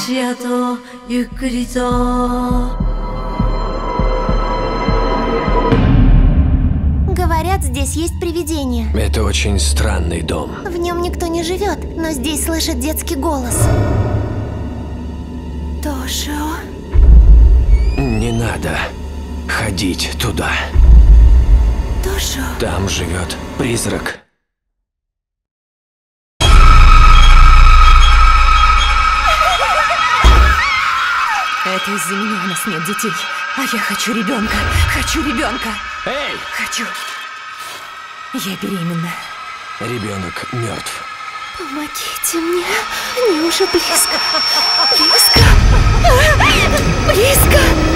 足跡ゆっくりと Говорят, здесь есть привидение. Это очень странный дом. В нем никто не живет, но здесь слышит детский голос. Тошио. Не надо ходить туда. Тошио. Там живет призрак. Это из-за меня у нас нет детей. А я хочу ребенка. Хочу ребенка. Эй! Хочу. Я беременна. Ребенок мертв. Помогите мне. Они уже близко. Близко. Близко.